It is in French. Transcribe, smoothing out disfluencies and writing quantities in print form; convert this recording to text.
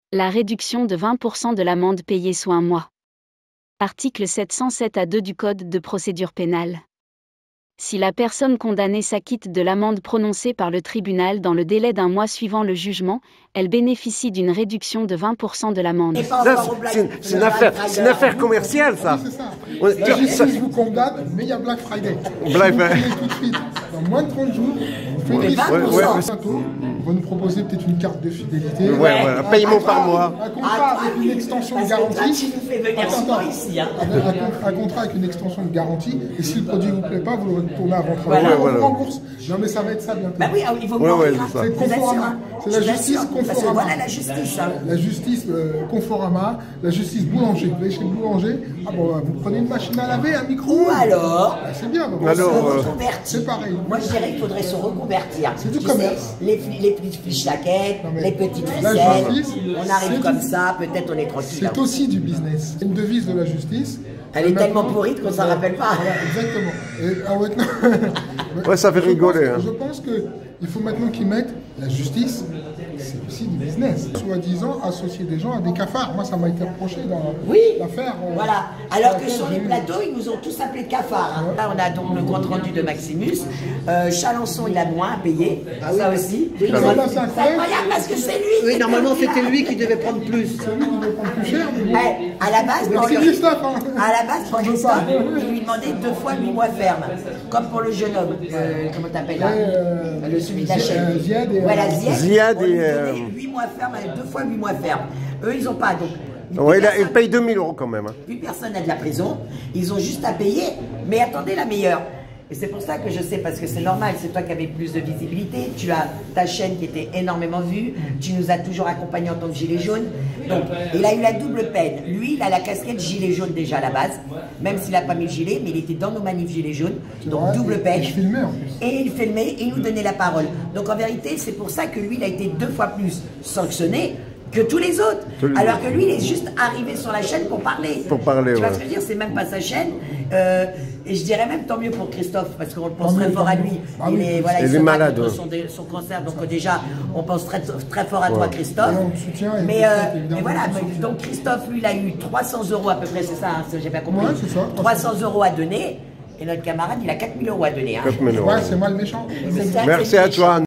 La réduction de 20% de l'amende payée sous un mois. Article 707A2 du Code de procédure pénale. Si la personne condamnée s'acquitte de l'amende prononcée par le tribunal dans le délai d'un mois suivant le jugement, elle bénéficie d'une réduction de 20% de l'amende. C'est une affaire commerciale, ça. Oui, c'est ça. La justice vous condamne, mais il y a Black Friday. Black Friday. Tout de suite. Dans moins de 30 jours, vous faites bientôt. On va nous proposer peut-être une carte de fidélité. Un paiement par mois. Un contrat avec une extension de garantie. Un contrat avec une extension de garantie. Et si le produit ne vous plaît pas, vous le retournez à votre rembourse. Non, mais ça va être ça bientôt. Bah oui, il vaut mieux. C'est Conforama. C'est la justice Conforama. Voilà la justice. La justice Conforama, la justice boulanger. Vous allez chez le boulanger, vous prenez une machine à laver, un micro. Ou alors, c'est bien. C'est pareil. Moi, je dirais qu'il faudrait se reconvertir. C'est du commerce. Les petites fiches laquettes, les petites ficelles. On arrive comme ça, peut-être on est tranquille. C'est aussi du business. Une devise de la justice. Elle est tellement pourrite qu'on s'en rappelle pas. Voilà, exactement. Ouais, ça fait rigoler. Je pense qu'il faut maintenant qu'ils mettent la justice, c'est aussi du business. Soi-disant associer des gens à des cafards. Moi, ça m'a été reproché dans l'affaire. Voilà. Alors que sur les plateaux, ils nous ont tous appelés cafards. Là, on a donc le compte rendu de Maximus. Chalençon, il a moins à payer. Ça aussi. C'est incroyable parce que c'est lui. Oui, normalement, c'était lui qui devait prendre plus. C'est lui qui devait prendre plus cher. À la base, pour Christophe, il lui demandait 2 fois 8 mois ferme. Comme pour le jeune homme. Comment t'appelles là celui de la chaîne. Voilà, Ziad. 8 mois ferme, 2 fois 8 mois ferme. Eux, ils n'ont pas. Donc, il paye 2000 € quand même. Plus personne n'a de la prison. Ils ont juste à payer. Mais attendez, la meilleure. Et c'est pour ça que je sais, parce que c'est normal, c'est toi qui avais plus de visibilité. Tu as ta chaîne qui était énormément vue. Tu nous as toujours accompagnés en tant que gilet jaune. Donc, il a eu la double peine. Lui, il a la casquette gilet jaune déjà à la base, même s'il n'a pas mis le gilet, mais il était dans nos manifs gilet jaune. Donc, double peine. Et il filmait et il nous donnait la parole. Donc, en vérité, c'est pour ça que lui, il a été 2 fois plus sanctionné que tous les autres. Alors que lui, il est juste arrivé sur la chaîne pour parler. Tu vois ce que je veux dire? C'est même pas sa chaîne. Et je dirais même tant mieux pour Christophe, parce qu'on pense très fort à lui. Il est malade contre son cancer, donc déjà, on pense très fort à toi, Christophe. Mais voilà, donc Christophe, lui, il a eu 300 € à peu près, c'est ça, j'ai bien compris. 300 € à donner. Et notre camarade, il a 4000 € à donner. 4000 €. C'est moi le méchant. Merci à toi.